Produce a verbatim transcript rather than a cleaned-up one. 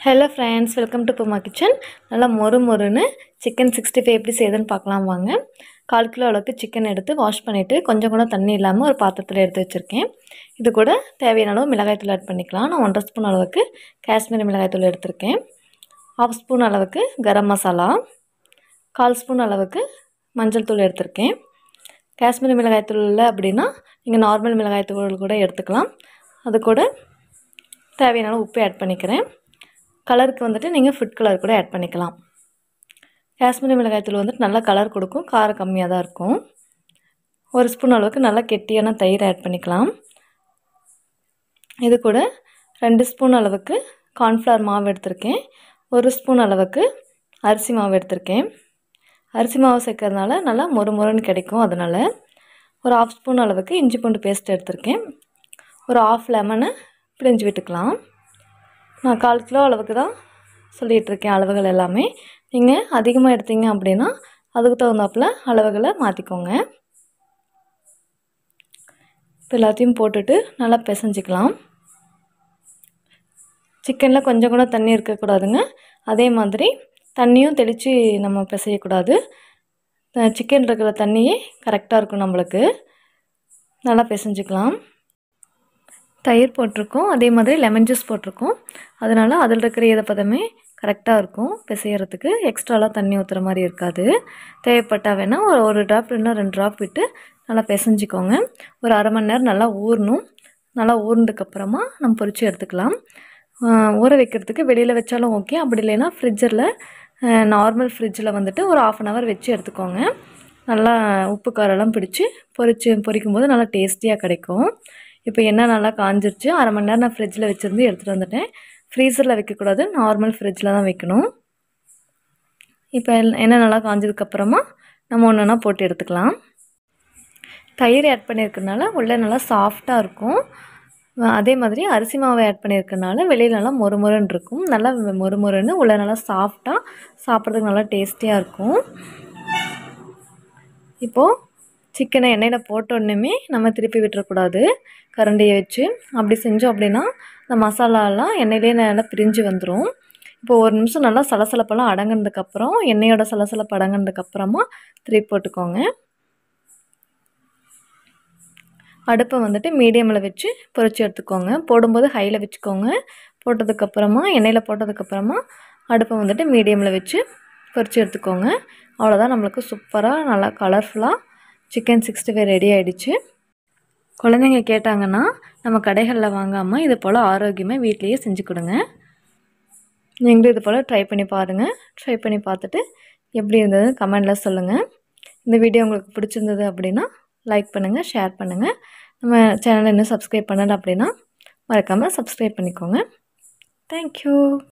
Hello friends, welcome to Puma Kitchen. நல்லா மொறு மொறுன்னு chicken sixty-five எப்படி செய்யுதுன்னு பார்க்கலாம் வாங்க. கால் கிலோ அளவுக்கு chicken எடுத்து வாஷ் பண்ணிட்டு கொஞ்சம் கூட தண்ணி இல்லாம ஒரு பாத்திரத்துல எடுத்து வச்சிருக்கேன். இது கூட தேவையான அளவு மிளகாய் தூள் ஆட் பண்ணிக்கலாம். நான் one ஸ்பூன் அளவுக்கு காஷ்மீரி மிளகாய் தூள் எடுத்துர்க்கேன். half ஸ்பூன் அளவுக்கு கரம் மசாலா, கால் ஸ்பூன் அளவுக்கு மஞ்சள் தூள் எடுத்துர்க்கேன். காஷ்மீரி மிளகாய் தூள் இல்ல அப்படினா நீங்க நார்மல் மிளகாய் தூள் கூட எடுத்துக்கலாம். அது கூட தேவையான அளவு உப்பு ஆட் பண்ணிக்கிறேன். கலருக்கு வந்துட்டு நீங்க ஃபுட் கலர் கூட ஆட் பண்ணிக்கலாம். காஷ்மீரி மிளகாய் தூள் வந்துட்டு நல்ல கலர் கொடுக்கும், காரம் கம்மியா தான் இருக்கும். ஒரு ஸ்பூன் அளவுக்கு நல்ல கெட்டியான தயிர் ஆட் பண்ணிக்கலாம். இது கூட two ஸ்பூன் அளவுக்கு corn flour மாவு எடுத்துர்க்கேன். one ஸ்பூன் அளவுக்கு அரிசி மாவு எடுத்துர்க்கேன். அரிசி மாவு சேர்க்கறதுனால நல்லா மொறுமொறுன்னு கிடைக்கும். அதனால ஒரு half ஸ்பூன் அளவுக்கு இஞ்சி பூண்டு பேஸ்ட் எடுத்துர்க்கேன். ஒரு half லெமனை பிழிஞ்சு விட்டுக்கலாம். நான் கால் கிலோ அளவுக்கு தான் சொல்லிட்டு இருக்கேன் அளவுகள் எல்லாமே. நீங்க அதிகமா எடுத்தீங்க அப்படினா அதுக்கு தகுந்தாப்ல அளவுகளை மாத்திக்கோங்க. எல்லாத்தையும் போட்டுட்டு நல்லா பிசைஞ்சிக்கலாம். சிக்கன்ல கொஞ்சம் கூட தண்ணி இருக்க கூடாதுங்க. அதே மாதிரி தண்ணியும் தெளிச்சு நம்ம பிசைய கூடாது. சிக்கன் இருக்கிற தண்ணியே கரெக்ட்டா இருக்கும் நமக்கு. நல்லா பிசைஞ்சிக்கலாம். தயிர் போட்டுருக்கோம், அதே மாதிரி லெமன் ஜூஸ் போட்டுருக்கோம். அதனால அதில் இருக்கிற ஈரப்பதமே கரெக்டாக இருக்கும். பிசையறதுக்கு எக்ஸ்ட்ராலாம் தண்ணி ஊற்றுற மாதிரி இருக்காது. தேவைப்பட்டா வேணா ஒரு ஒரு ட்ராப் இல்லைன்னா ரெண்டு ட்ராப் விட்டு நல்லா பிசைஞ்சிக்கோங்க. ஒரு அரை மணி நேரம் நல்லா ஊறணும். நல்லா ஊறினதுக்கப்புறமா நம்ம பொரிச்சு எடுத்துக்கலாம். ஊற வைக்கிறதுக்கு வெளியில் வச்சாலும் ஓகே, அப்படி இல்லைன்னா ஃப்ரிட்ஜில் நார்மல் ஃப்ரிட்ஜில் வந்துட்டு ஒரு ஆஃப் அன் ஹவர் வச்சு எடுத்துக்கோங்க. நல்லா உப்பு காரெல்லாம் பிடிச்சி பொரிச்சு பொரிக்கும் போது நல்லா டேஸ்டியாக கிடைக்கும். இப்போ எண்ணெய் நல்லா காஞ்சிருச்சு. அரை மணி நேரம் நான் ஃப்ரிட்ஜில் வச்சுருந்து எடுத்துகிட்டு வந்துட்டேன். ஃப்ரீசரில் வைக்கக்கூடாது, நார்மல் ஃப்ரிட்ஜில் தான் வைக்கணும். இப்போ எண்ணெய் நல்லா காஞ்சதுக்கப்புறமா நம்ம ஒன்று ஒன்றா போட்டு எடுத்துக்கலாம். தயிர் ஆட் பண்ணியிருக்கனால உள்ளே நல்லா சாஃப்டாக இருக்கும். அதே மாதிரி அரிசி மாவை ஆட் பண்ணியிருக்கனால வெளியில் நல்லா மொறு மொறுன்னு இருக்கும். நல்லா மொறு மொறுன்னு உள்ளே நல்லா சாஃப்டாக சாப்பிட்றதுக்கு நல்லா டேஸ்டியாக இருக்கும். இப்போது சிக்கனை எண்ணெயில் போட்டோன்னுமே நம்ம திருப்பி விட்டுறக்கூடாது கரண்டியை வச்சு. அப்படி செஞ்சோம் அப்படின்னா இந்த மசாலாலாம் எண்ணெயிலே நல்லா பிரிஞ்சு வந்துடும். இப்போ ஒரு நிமிஷம் நல்லா சலசலப்பெல்லாம் அடங்கினதுக்கப்புறம் எண்ணெயோட சலசலப்பு அடங்கினதுக்கப்புறமா திருப்பி போட்டுக்கோங்க. அடுப்பை வந்துட்டு மீடியமில் வச்சு பொரிச்சு எடுத்துக்கோங்க. போடும்போது ஹையில் வச்சுக்கோங்க. போட்டதுக்கப்புறமா எண்ணெயில் போட்டதுக்கப்புறமா அடுப்பை வந்துட்டு மீடியமில் வச்சு பொரிச்சு எடுத்துக்கோங்க. அவ்வளோதான், நம்மளுக்கு சூப்பராக நல்லா கலர்ஃபுல்லாக சிக்கன் சிக்ஸ்டி ஃபைவ் ரெடி ஆகிடுச்சு. குழந்தைங்க கேட்டாங்கன்னா நம்ம கடைகளில் வாங்காமல் இது போல் ஆரோக்கியமாக வீட்லேயே செஞ்சு கொடுங்க. நீங்களும் இது போல் ட்ரை பண்ணி பாருங்கள். ட்ரை பண்ணி பார்த்துட்டு எப்படி இருந்தது கமெண்டில் சொல்லுங்கள். இந்த வீடியோ உங்களுக்கு பிடிச்சிருந்தது அப்படின்னா லைக் பண்ணுங்கள், ஷேர் பண்ணுங்கள். நம்ம சேனலை இன்னும் சப்ஸ்கிரைப் பண்ணலை அப்படின்னா மறக்காமல் சப்ஸ்கிரைப் பண்ணிக்கோங்க. தேங்க்யூ.